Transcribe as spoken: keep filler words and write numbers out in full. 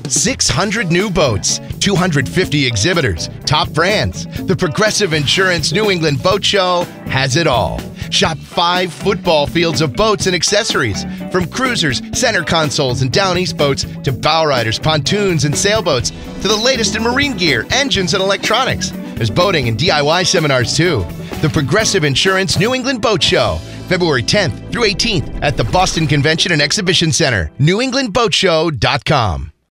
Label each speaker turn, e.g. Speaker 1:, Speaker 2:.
Speaker 1: six hundred new boats, two hundred fifty exhibitors, top brands. The Progressive Insurance New England Boat Show has it all. Shop five football fields of boats and accessories, from cruisers, center consoles, and down east boats to bow riders, pontoons, and sailboats, to the latest in marine gear, engines, and electronics. There's boating and D I Y seminars too. The Progressive Insurance New England Boat Show, February tenth through eighteenth at the Boston Convention and Exhibition Center, new england boat show dot com.